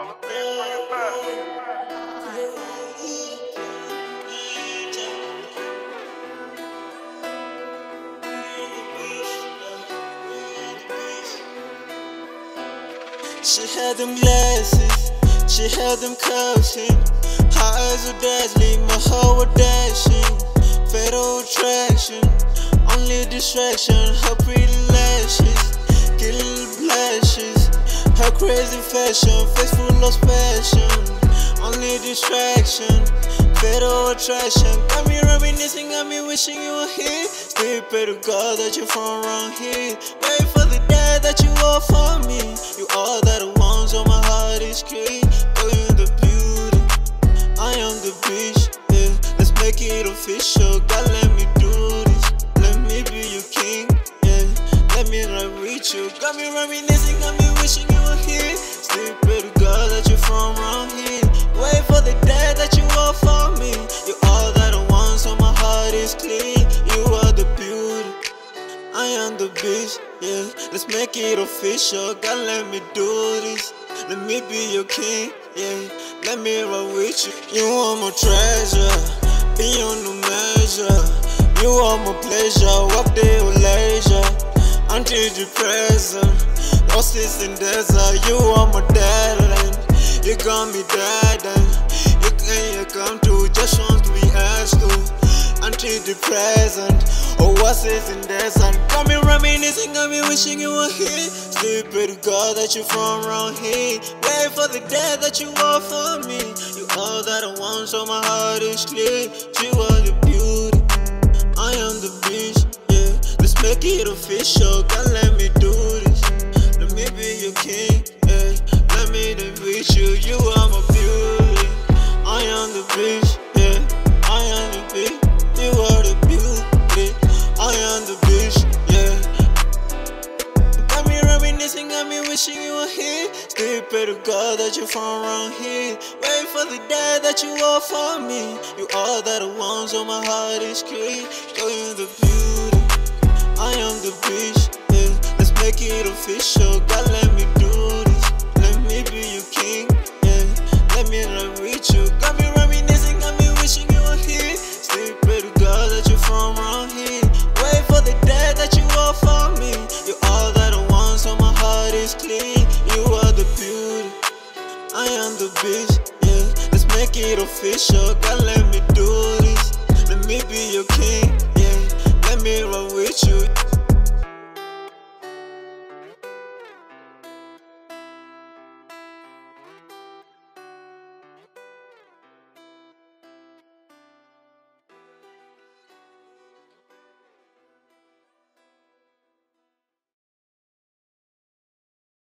She had them glasses, she had them cuffs in. Her eyes were dazzling, my heart was dashing. Fatal attraction, only distraction. Her pretty lashes, killing blushes. Her crazy fashion, face full of passion. Only distraction, fatal attraction. Got me reminiscing, got me wishing you were here. Still pray to God that you're from around here. Wait for the day that you are for me. You are that I want, so my heart is clean. Girl, you're the beauty, I am the beach, yeah. Let's make it official, God, let me do this. Let me be your king, yeah. Let me ride with you. Got me reminiscing, got me wishing you were here. Still pray to God that you're from around here. Wait for the day that you are for me. You are that I want, so my heart is clean. You are the beauty, I am the beast, yeah. Let's make it official, God, let me do this. Let me be your king, yeah. Let me ride with you. You are my treasure, beyond no measure. You are my pleasure, walk day with leisure. Until the present, lost in desert. You are my darling, you got me darling. You come to, just want to be asked to. Until the present, oh, what's this in desert? Got me reminiscing, got me wishing you were here. Still pray to God that you're from around here. Wait for the day that you are for me. You are that I want, so my heart is clear. You are the beauty, I am the beast, yeah. Let's make it official, God, let me do this. Let me be your king, yeah. Let me live with you. You are my beauty, I am the beast, yeah. I am the beast. You are the beauty, I am the beast, yeah. Got me reminiscing, got me wishing you were here. Still pray to God that you're from around here. Wait for the day that you are for me. You are that I want, so my heart is clean. Girl, you're the beauty, I am the beast, yeah. Let's make it official, God, let me do this. Let me be your king, yeah. Let me ride with you. Got me reminiscing, got me wishing you were here. Still pray to God that you're from around here. Wait for the day that you are for me. You are that I want, so my heart is clean. You are the beauty, I am the beast, yeah. Let's make it official, God, let me do this. Let me be your king, yeah. Let me ride with you.